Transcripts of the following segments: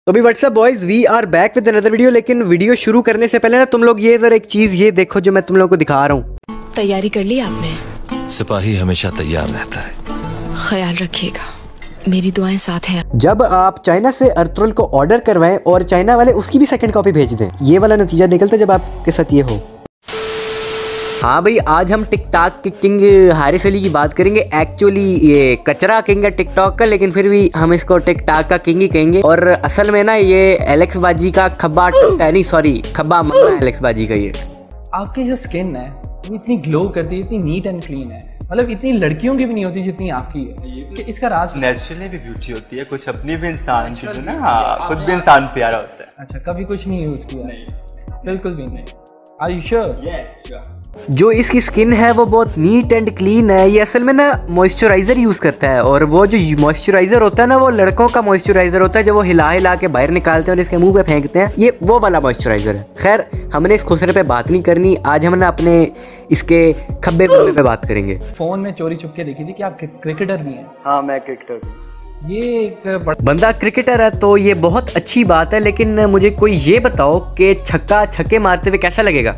तो अभी what's up boys we are back with another video. लेकिन वीडियो शुरू करने से पहले ना तुम लोग ये जरा एक चीज ये देखो जो मैं तुम लोगों को दिखा रहा हूँ। तैयारी कर ली आपने? सिपाही हमेशा तैयार रहता है। ख्याल रखिएगा, मेरी दुआएं साथ हैं। जब आप चाइना से अर्तुगरुल को ऑर्डर करवाएं और चाइना वाले उसकी भी सेकंड कॉपी भेज दें, ये वाला नतीजा निकलता है जब आपके साथ ये हो। हाँ भाई, आज हम टिकटॉक के किंग हारिस अली की बात करेंगे। एक्चुअली ये कचरा किंग है टिकटॉक का, लेकिन फिर भी हम इसको टिकटॉक का किंग ही कहेंगे। और असल में ना ये एलेक्स बाजी का खब्बा नहीं सॉरी खब्बा मम्मा है एलेक्स बाजी का। ये आपकी जो स्किन है वो इतनी ग्लो करती है, इतनी नीट एंड क्लीन है, मतलब इतनी लड़कियों की भी नहीं होती जितनी आपकी है। कि इसका राज नेचुरली भी ब्यूटी होती है, कुछ अपनी भी इंसान की जो ना, हाँ खुद भी इंसान प्यारा होता है। अच्छा, कभी कुछ नहीं यूज किया? नहीं, बिल्कुल भी नहीं। Are you sure? यस। जो इसकी स्किन है वो बहुत नीट एंड क्लीन है। ये असल में ना मॉइस्चराइजर यूज करता है, और वो जो मॉइस्चराइजर होता है ना वो लड़कों का मॉइस्चराइजर होता है, जब वो हिला हिला के बाहर निकालते हैं और इसके मुंह पे फेंकते हैं, ये वो वाला मॉइस्चराइजर है। खैर, हमने इस खुसरे पे बात नहीं करनी, आज हम ना अपने इसके खब्बे मम्मे पे बात करेंगे। फोन में चोरी छुप के देखी थी कि आप क्रिकेटर भी हैं। हाँ, मैं क्रिकेटर हूँ। ये एक बंदा क्रिकेटर है तो ये बहुत अच्छी बात है, लेकिन मुझे कोई ये बताओ कि छक्का छक्के मारते हुए कैसा लगेगा?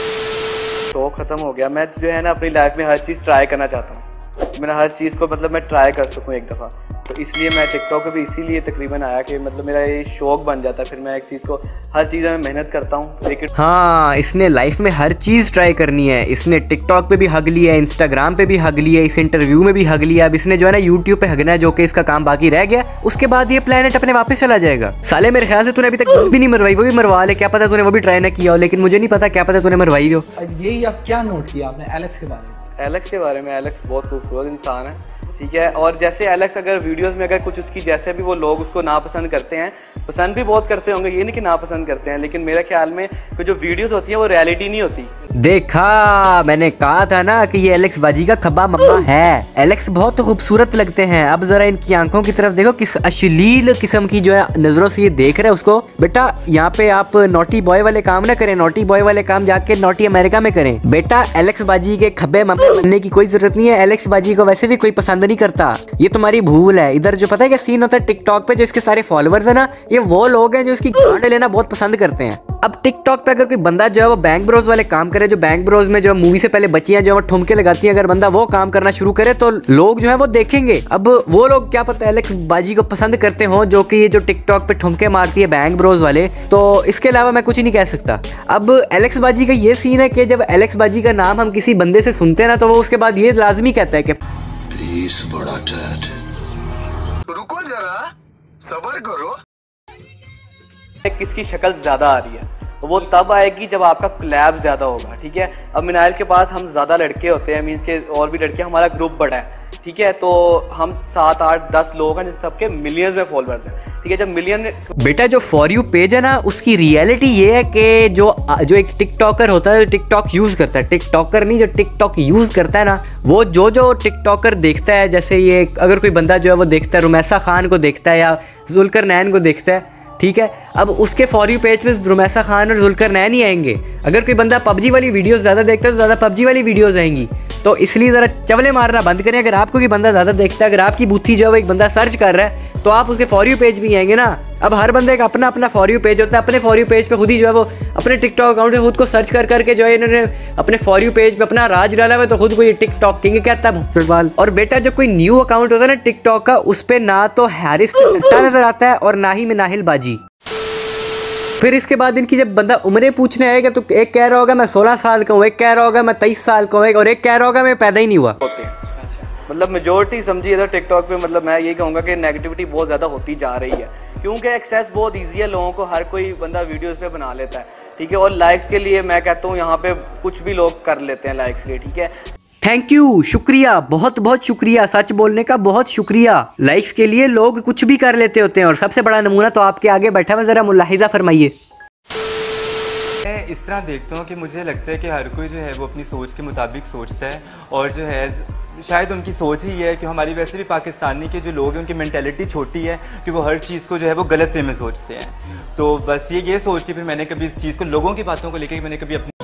शौक खत्म हो गया। मैं जो है ना अपनी लाइफ में हर चीज़ ट्राई करना चाहता हूँ। मैंने हर चीज़ को मतलब मैं ट्राई कर सकूँ एक दफ़ा, तो इसलिए मैं टिकटॉक पे भी इसीलिए तकरीबन आया कि मतलब मेरा ये शौक बन जाता है। फिर मैं एक चीज़ को हर चीज़ में मेहनत करता हूँ, लेकिन हाँ, इसने लाइफ में हर चीज़ ट्राई करनी है। इसने टिकटॉक पे भी हग लिया है, इंस्टाग्राम पे भी हग लिया है, इस इंटरव्यू में भी हग लिया। अब इसने जो है ना यूट्यूब पे हगना है, जो कि इसका काम बाकी रह गया। उसके बाद ये प्लेनेट अपने वापस चला जाएगा। साले मेरे ख्याल से तूने अभी तक भी नहीं मरवाई, वो भी मरवा ले, क्या पता तूने वो भी ट्राई ना किया हो, लेकिन मुझे नहीं पता, क्या पता तूने मरवाई हो। यही आप क्या नोट किया आपने एलेक्स के बारे में? एलेक्स के बारे में, एलेक्स बहुत खूबसूरत इंसान है, ठीक है। और जैसे एलेक्स अगर वीडियोस में अगर कुछ उसकी जैसे भी वो लोग उसको नापसंद करते हैं, पसंद भी बहुत करते होंगे, ये नहीं कि नापसंद करते हैं, लेकिन मेरे ख्याल में तो जो वीडियोस होती हैं वो रियलिटी नहीं होती। देखा, मैंने कहा था ना कि ये एलेक्स बाजी का खब्बा मम्मा है। एलेक्स बहुत खूबसूरत लगते हैं। अब जरा इनकी आंखों की तरफ देखो, किस अश्लील किस्म की जो है नजरों से ये देख रहे हैं उसको। बेटा यहाँ पे आप नॉटी बॉय वाले काम ना करें, नॉटी बॉय वाले काम जाके नॉटी अमेरिका में करें। बेटा एलेक्स बाजी के खब्बे मम्मे बनने की कोई जरूरत नहीं है। एलेक्स बाजी को वैसे भी कोई पसंद नहीं करता, ये तुम्हारी भूल है। इधर जो पता है क्या सीन होता है टिकटॉक पे, जो इसके सारे फॉलोअर्स है ना, ये वो लोग हैं जो इसकी गांड लेना बहुत पसंद करते हैं। अब टिकटॉक पे अगर कोई बंदा जो है वो बैंक ब्रोज वाले काम करे, जो बैंक ब्रोज में जो मूवी से पहले बच्चियां जो है ठुमके लगाती हैं, अगर बंदा वो काम करना शुरू करे तो लोग जो है वो देखेंगे। अब वो लोग क्या पता एलेक्स बाजी को पसंद करते हो, जो कि ये जो टिकटॉक पे ठुमके मारती है बैंक ब्रोज वाले। तो इसके अलावा मैं कुछ ही नहीं कह सकता। अब एलेक्स बाजी का ये सीन है कि जब एलेक्स बाजी का नाम हम किसी बंदे से सुनते हैं ना, तो वो उसके बाद ये लाजमी कहता है कि प्लीज बड़ा डैड, रुको जरा, सब्र करो। किसकी शक्ल ज्यादा आ रही है वो तब आएगी जब आपका कोलैब ज्यादा होगा, ठीक है। अब मिनाइल के पास हम ज्यादा लड़के होते हैं, मीन्स के और भी लड़के, हमारा ग्रुप बड़ा है, ठीक है। तो हम 7, 8, 10 लोग हैं जिन सबके मिलियंस में फॉलोअर्स हैं, ठीक है। जब मिलियन बेटा जो फॉर यू पेज है ना, उसकी रियलिटी ये है कि जो एक टिकटॉकर होता है, टिकटॉक यूज करता है, टिकटॉकर नहीं, जो टिकटॉक यूज करता है ना, वो जो टिकटॉकर देखता है, जैसे ये अगर कोई बंदा जो है वो देखता है रुमैसा खान को देखता है या जुल्करनैन को देखता है, ठीक है। अब उसके फॉर यू पेज पे रुमैसा खान और जुल्करनैन ही आएंगे। अगर कोई बंदा पबजी वाली वीडियोस ज़्यादा देखता है तो ज़्यादा पबजी वाली वीडियोस आएंगी। तो इसलिए ज़रा चवले मारना बंद करें। अगर आपको कोई बंदा ज़्यादा देखता है, अगर आपकी बुद्धि जो है वो एक बंदा सर्च कर रहा है, तो आप उसके फॉर यू पेज भी आएंगे ना। अब हर बंदे का अपना अपना फॉर यू पेज होता है। अपने फॉर यू पेज पे खुद ही जो है वो अपने टिकटॉक अकाउंट से खुद को सर्च कर करके जो है इन्होंने अपने फॉर यू पेज पे अपना राज डाला हुआ है, तो खुद को ये टिकटॉक किंग कहता है फुटबॉल। और बेटा जो कोई न्यू अकाउंट होता है ना टिकटॉक का, उस पर ना तो हारिस नजर आता है और ना ही मिनाहिल बाजी। फिर इसके बाद इनकी जब बंदा उम्रें पूछने आएगा तो एक कह रहा होगा मैं 16 साल का हूँ, एक कह रहा होगा मैं 23 साल का हूँ, और एक कह रहा होगा मैं पैदा ही नहीं हुआ। मतलब मेजोरिटी समझिए इधर टिकटॉक पे, मतलब मैं यही कहूँगा कि नेगेटिविटी बहुत ज़्यादा होती जा रही है, क्योंकि एक्सेस बहुत ईजी है लोगों को, हर कोई बंदा वीडियोस पे बना लेता है, ठीक है। और लाइक्स के लिए मैं कहता हूँ यहाँ पे कुछ भी लोग कर लेते हैं लाइक्स के लिए, ठीक है। थैंक यू, शुक्रिया, बहुत बहुत शुक्रिया, सच बोलने का बहुत शुक्रिया। लाइक्स के लिए लोग कुछ भी कर लेते होते हैं, और सबसे बड़ा नमूना तो आपके आगे बैठा हुआ, जरा मुलाहिजा फरमाइए। मैं इस तरह देखता हूँ कि मुझे लगता है कि हर कोई जो है वो अपनी सोच के मुताबिक सोचता है, और जो है शायद उनकी सोच ही है कि हमारी वैसे भी पाकिस्तानी के जो लोग हैं उनकी मेंटालिटी छोटी है कि वो हर चीज़ को जो है वो गलत वे में सोचते हैं। तो बस ये सोच के फिर मैंने कभी इस चीज़ को, लोगों की बातों को लेकर मैंने कभी अपनी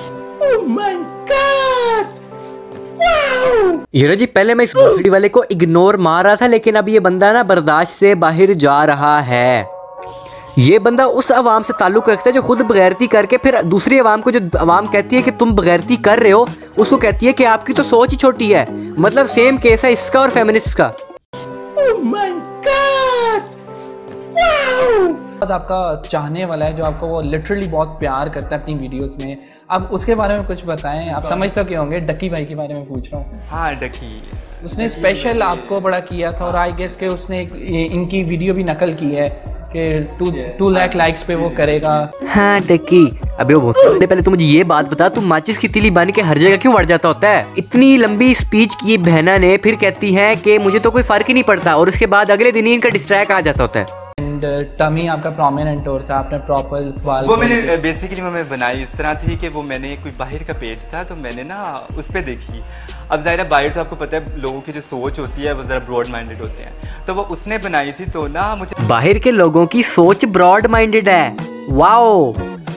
हीरो जी पहले मैं इस भोसड़ी वाले को इग्नोर मार रहा था, लेकिन अब ये बंदा ना बर्दाश्त से बाहर जा रहा है। ये बंदा उस अवाम से ताल्लुक़ रखता है जो खुद बगैरती करके फिर दूसरी अवाम को, जो अवाम कहती है कि तुम बगैरती कर रहे हो, उसको कहती है कि आपकी तो सोच ही छोटी है। मतलब सेम केस है इसका और फेमिनिस्ट का। आपका चाहने वाला है जो आपको वो लिटरली बहुत प्यार करता है अपनी वीडियोस में, आप उसके बारे में कुछ बताएं। आप समझ तो क्या होंगे, डकी भाई के बारे में पूछ रहा हूँ। हाँ डकी, उसने स्पेशल आपको बड़ा किया था और आई गेस के उसने इनकी वीडियो भी नकल की है कि 2 लाख लाइक्स पे वो करेगा। हाँ डकी, अबे वो पहले तो मुझे ये बात बता, तू माचिस की तीली बन के हर जगह क्यों बढ़ जाता होता है? इतनी लंबी स्पीच की बहना ने, फिर कहती है कि मुझे तो कोई फर्क ही नहीं पड़ता, और उसके बाद अगले दिन ही इनका डिस्ट्रैक्ट आ जाता होता है। टमी आपका प्रोमिनेंट और था, आपने प्रॉपर वाल वो मैंने बेसिकली मैं बनाई इस तरह थी कि वो मैंने कोई बाहर का पेज था तो मैंने ना उस पर देखी। अब ज़ाहिर है बाहर तो आपको पता है लोगों की जो सोच होती है वो ज़रा ब्रॉड माइंडेड होते हैं, तो वो उसने बनाई थी। तो ना मुझे बाहर के लोगों की सोच ब्रॉड माइंडेड है। Wow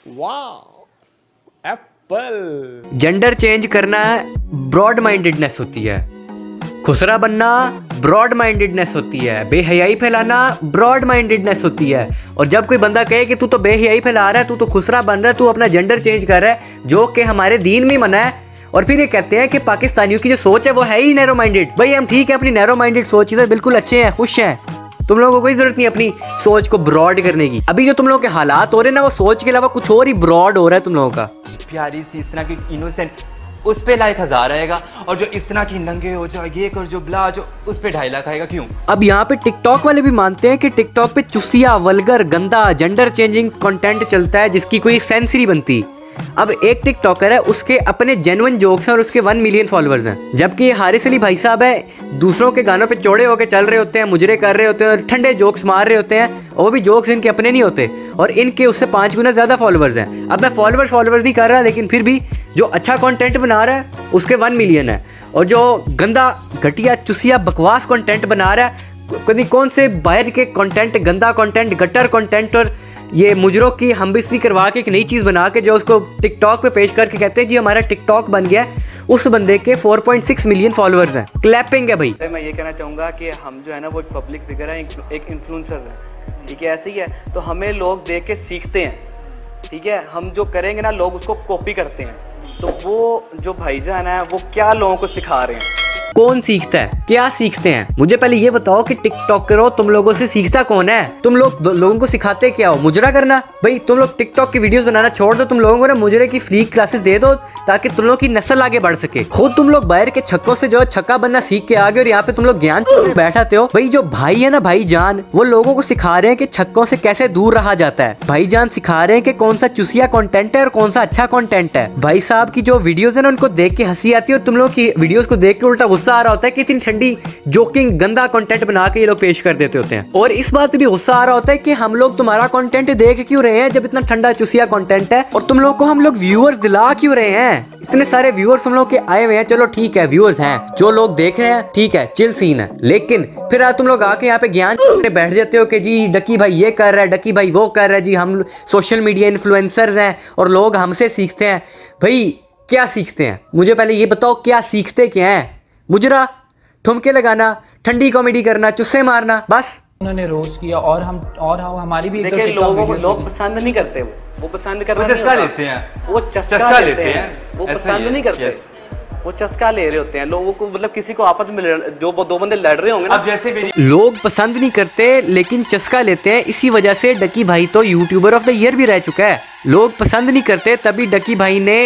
apple. जेंडर चेंज करना ब्रॉड माइंडेडनेस होती है, खुसरा बनना ब्रॉड माइंडेडनेस होती है, बेहयाई फैलाना ब्रॉड माइंडेडनेस होती है। और जब कोई बंदा कहे कि तू तो बेहयाई फैला रहा है, तू तो खुसरा बन रहा है, तू अपना जेंडर चेंज कर रहा है, जो कि हमारे दीन में मना है, और फिर ये कहते हैं कि पाकिस्तानियों की जो सोच है वो है ही नैरो माइंडेड। भाई हम ठीक है अपनी नैरो माइंडेड सोच से बिल्कुल अच्छे हैं, खुश हैं, तुम लोगों को कोई जरूरत नहीं अपनी सोच को ब्रॉड करने की। अभी जो तुम लोगों के हालात हो रहे हैं ना, वो सोच के अलावा कुछ और ही ब्रॉड हो रहा है तुम लोगों का। प्यारी सी इस तरह की इनोसेंट उस पे लाइक 1000 आएगा, और जो इस तरह की नंगे हो जाओ ये कर जो ब्ला जो उस पे 2.5 लाख आएगा। क्यों? अब यहाँ पे टिकटॉक वाले भी मानते हैं कि टिकटॉक पे चुसिया, वल्गर, गंदा, जेंडर चेंजिंग कंटेंट चलता है जिसकी कोई सेंस ही नहीं बनती। अब एक टिकटॉकर है, उसके अपने जेन्युइन जोक्स हैं और उसके 1 मिलियन फॉलोअर्स हैं, जबकि ये हारिस अली भाई साहब है, दूसरों के गानों पे चौड़े होकर चल रहे होते हैं, मुजरे कर रहे होते हैं और ठंडे जोक्स मार रहे होते हैं, और वो भी जोक्स इनके अपने नहीं होते, और इनके उससे 5 गुना ज्यादा फॉलोअर्स हैं। अब मैं फॉलोअर्स नहीं कर रहा, लेकिन फिर भी जो अच्छा कंटेंट बना रहा है उसके 1 मिलियन है, और जो गंदा घटिया चुसिया बकवास कंटेंट बना रहा है, कभी कौन से बाहर के कंटेंट, गंदा कंटेंट, गटर कंटेंट और ये मुजरों की हमबिस्ती करवा के एक नई चीज़ बना के जो उसको टिकटॉक पे पेश करके कहते हैं जी हमारा टिकटॉक बन गया, उस बंदे के 4.6 मिलियन फॉलोअर्स हैं। क्लैपिंग है भाई। मैं ये कहना चाहूँगा कि हम जो है ना वो एक पब्लिक फिगर है, एक इन्फ्लुएंसर है, ठीक है, ऐसे ही है। तो हमें लोग देख के सीखते हैं, ठीक है, हम जो करेंगे ना लोग उसको कॉपी करते हैं। तो वो जो भाईजान है वो क्या लोगों को सिखा रहे हैं, कौन सीखता है, क्या सीखते हैं? मुझे पहले ये बताओ कि टिकटॉक करो, तुम लोगों से सीखता कौन है? तुम लोग लोगों को सिखाते क्या हो? मुजरा करना? भाई तुम लोग टिकटॉक की वीडियोस बनाना छोड़ दो, तुम लोगों को ना मुजरे की फ्री क्लासेस दे दो ताकि तुम लोगों की नस्ल आगे बढ़ सके। खुद तुम लोग बाहर के छक्कों से जो छक्का बनना सीख के आ गए और यहाँ पे तुम लोग ज्ञान बैठाते हो। भाई जो भाई है ना भाईजान, वो लोगों को सिखा रहे हैं कि छक्कों से कैसे दूर रहा जाता है। भाईजान सिखा रहे हैं कि कौन सा चुसिया कंटेंट है और कौन सा अच्छा कंटेंट है। भाई साहब की जो वीडियोस है ना उनको देख के हंसी आती है और तुम लोग की वीडियोस को देख के उल्टा गुस्सा आ रहा होता है कि इतनी ठंडी जोकिंग गंदा कंटेंट बना के ये लोग पेश कर देते होते हैं। और इस बात पे भी गुस्सा आ रहा होता है कि हम लोग तुम्हारा कंटेंट देख क्यों रहे हैं जब इतना ठंडा चुसिया कंटेंट है, और तुम लोग को हम लोग व्यूअर्स दिला क्यों रहे हैं? इतने सारे व्यूअर्स हम लोग के आए हुए हैं, चलो ठीक है व्यूअर्स हैं, जो लोग देख रहे हैं ठीक है, चिल सीन है, लेकिन फिर आज तुम लोग आके यहाँ पे ज्ञान बैठ जाते हो कि जी डकी भाई ये कर रहा है, डकी भाई वो कर रहा है, जी हम सोशल मीडिया इन्फ्लुएंसर्स हैं और लोग हमसे सीखते हैं। भाई क्या सीखते हैं? मुझे पहले ये बताओ क्या सीखते क्या हैं? मुजरा, ठुमके लगाना, ठंडी कॉमेडी करना, चुस्से मारना, बस। उन्होंने रोस्ट किया और हमारी भी देखिए लोगों को लोग पसंद नहीं करते, वो पसंद करना वो चस्का लेते हैं, वो चस्का लेते हैं, वो पसंद नहीं करते, वो चस्का ले रहे होते हैं लोगों को। मतलब किसी को आपस में जो 2 बंदे लड़ रहे होंगे ना, अब जैसे मेरी लोग पसंद नहीं करते लेकिन चस्का लेते हैं, इसी वजह से डकी भाई तो यूट्यूबर ऑफ द ईयर भी रह चुका है। लोग पसंद नहीं करते तभी डकी भाई ने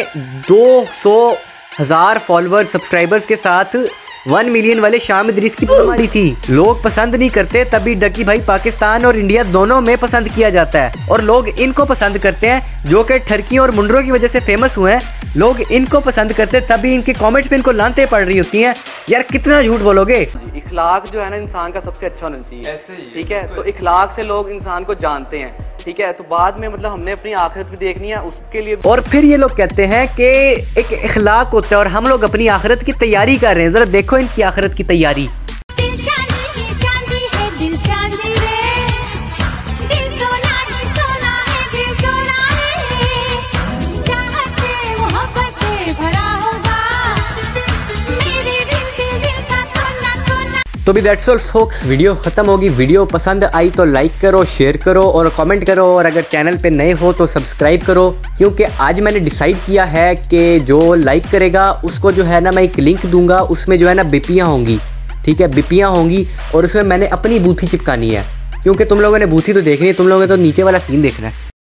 200,000 फॉलोअर्स सब्सक्राइबर्स के साथ 1 मिलियन वाले शाम इदरीस की मारी थी। लोग पसंद नहीं करते तभी डकी भाई पाकिस्तान और इंडिया दोनों में पसंद किया जाता है, और लोग इनको पसंद करते हैं जो कि ठरकियों और मुंडरों की वजह से फेमस हुए हैं। लोग इनको पसंद करते तभी इनके कमेंट्स पे इनको लानते पड़ रही होती हैं। यार कितना झूठ बोलोगे? इखलाक जो है ना इंसान का सबसे अच्छा होना चाहिए, ठीक है, तो इखलाक से लोग इंसान को जानते हैं, ठीक है, तो बाद में मतलब हमने अपनी आखिरत भी देखनी है उसके लिए। और फिर ये लोग कहते हैं कि एक इखलाक होता है और हम लोग अपनी आखिरत की तैयारी कर रहे हैं। जरा देखो इनकी आखिरत की तैयारी। तो भी दैट्स ऑल फोक्स, वीडियो खत्म होगी। वीडियो पसंद आई तो लाइक करो, शेयर करो और कमेंट करो, और अगर चैनल पे नए हो तो सब्सक्राइब करो, क्योंकि आज मैंने डिसाइड किया है कि जो लाइक करेगा उसको जो है ना मैं एक लिंक दूंगा, उसमें जो है ना बिपियाँ होंगी, ठीक है, बिपियाँ होंगी, और उसमें मैंने अपनी बूथी चिपकानी है, क्योंकि तुम लोगों ने बूथी तो देखनी है, तुम लोगों ने तो नीचे वाला सीन देखना है।